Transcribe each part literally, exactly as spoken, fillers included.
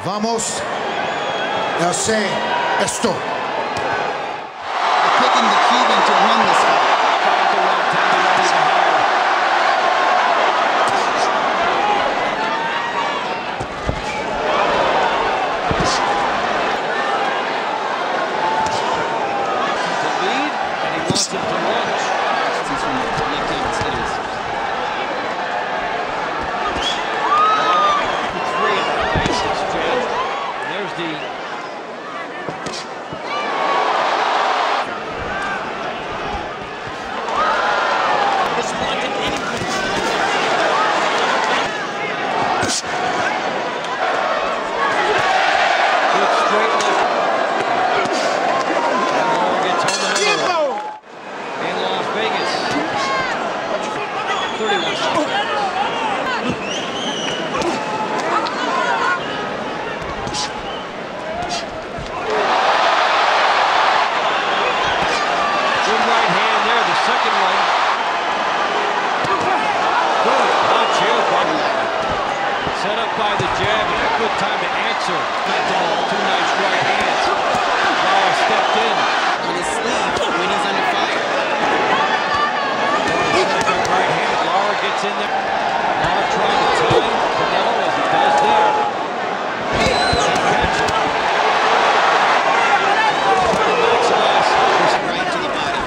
Vamos a hacer esto. They're picking the Cuban to win this fight. Set up by the jab, and a good time to answer. Two nice right hands. Lara stepped in. On his sleeve when he's under fire. Right hand. Lara gets in there. Lara trying to time Canelo as he does there. Catch it. Right to the body.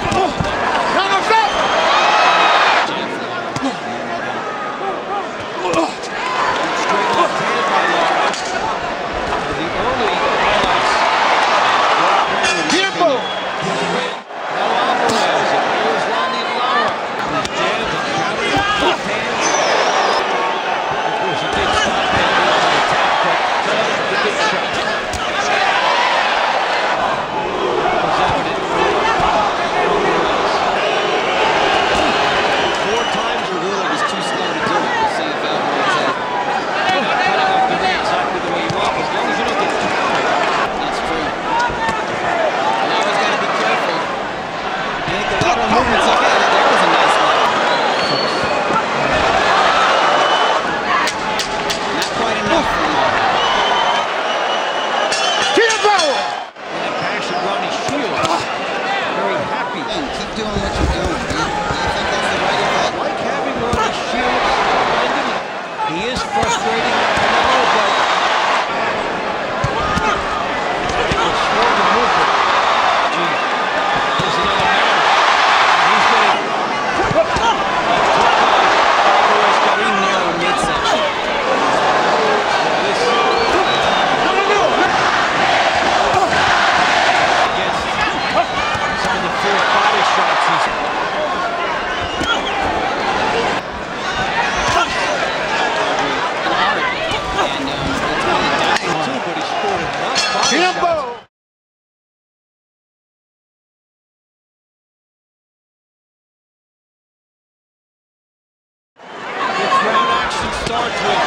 Starts with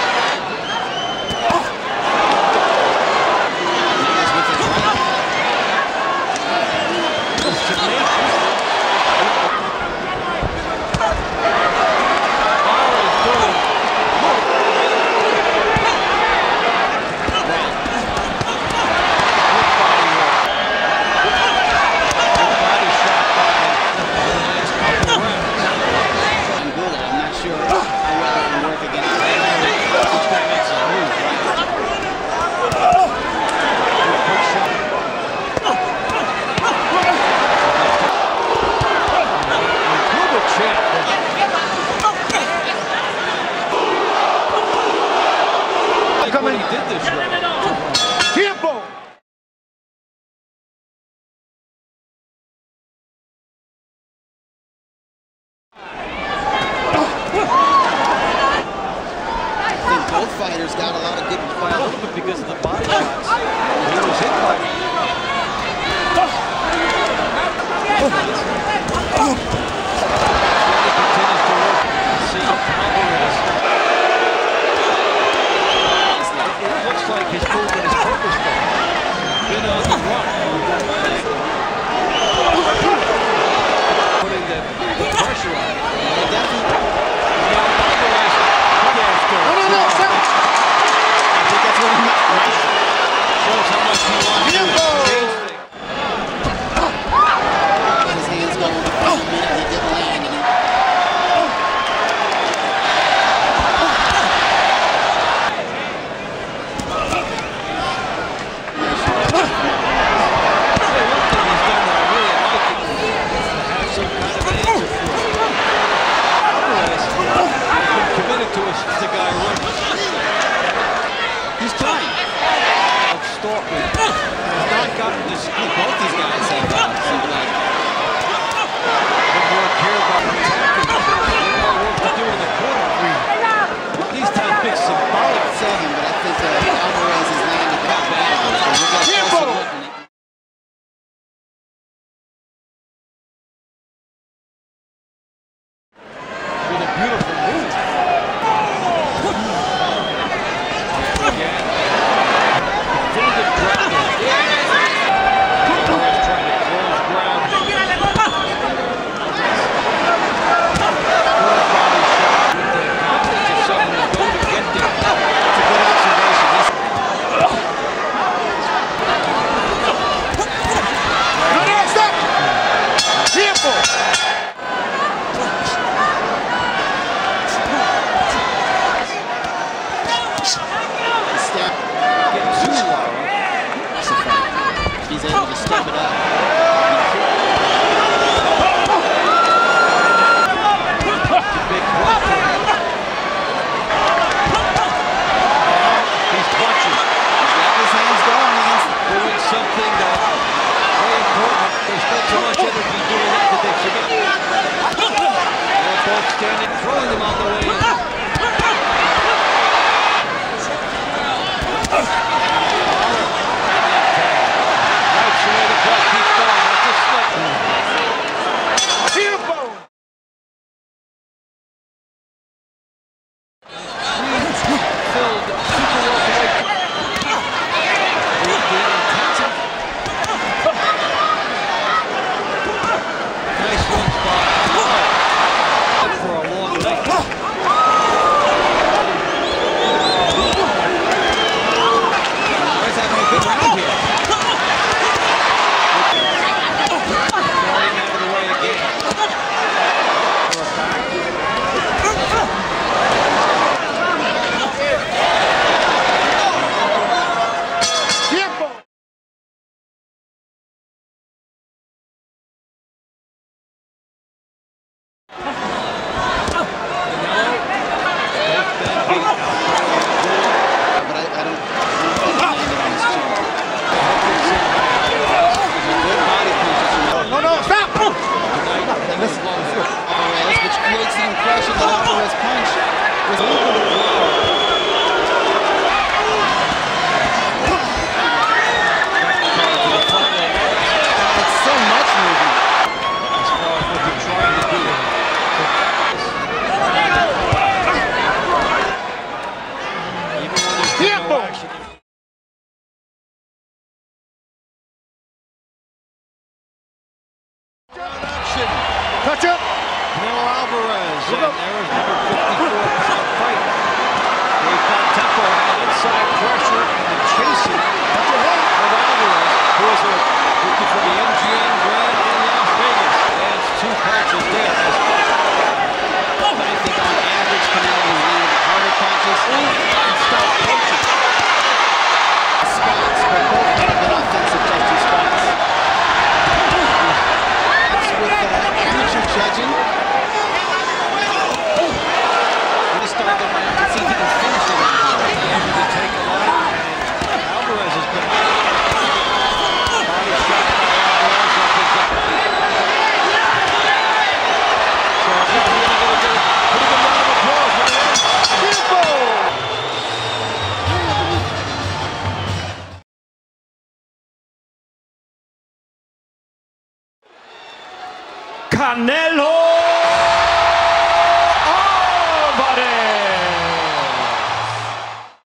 what he did this round. Tiempo. I think both fighters got a lot of good By a little bit because of the body shots. He was hit by it. Continues to work. See Alvarez. It looks like his movement is purposeful. Been on the run. Putting the pressure on it. They definitely. Now Alvarez, No, no, no, stop. I think that's what he might Alvarez. I think both these guys have uh, some blood. Good work here by protecting. A little more work to do in the corner. These time picks symbolic. Seven, but I think uh, Alvarez has landed the top Alvarez. So we'll get a closer look when it- With a beautiful move. Again. Definitive grounding. Alvarez trying to close ground. Good body shot with the confidence of someone who's going to get there. It's a good observation. This No, no, stop! Tiempo! step, Getting too low. that's a fact. He's able to step it up. Big block for him. He's punching. He's got his hands going, man. Doing something that very important. They spent so much energy doing that that they forget. They're both standing, throwing them on the way in. Right, so the buck keeps going. That's a slip. Tiempo! Filled super welterweight. The intensive. Nice one spot. For a long night. Alvarez having a good round here. Starting out of the way again. For a back. Tiempo! But I, I don't, I don't think he landed on his chin. Good body punches from No, no, stop! Alvarez, which creates the impression that Alvarez punch was a little bit low. It's so much movement. As far as what you're trying to do. Even when there's been Tiempo. no action. Action. Touch up! Canelo Alvarez, and there is number fifty-four percent fight. They've got tempo, inside pressure, and the chasing Touch your head! of Alvarez, who is a rookie from the M G M Grand in Las Vegas. Lands two punches there. But I think on average, Canelo has landed harder punches and stopped punching. Spots, but both have been offensive touching spots. That's with uh, amateur judging. We're gonna start the round and see if he can finish the round here. Able to take a lot, and Alvarez has been body shot by Alvarez up his up. So I think we're gonna get a pretty good round of applause when it ends. Tiempo! Canelo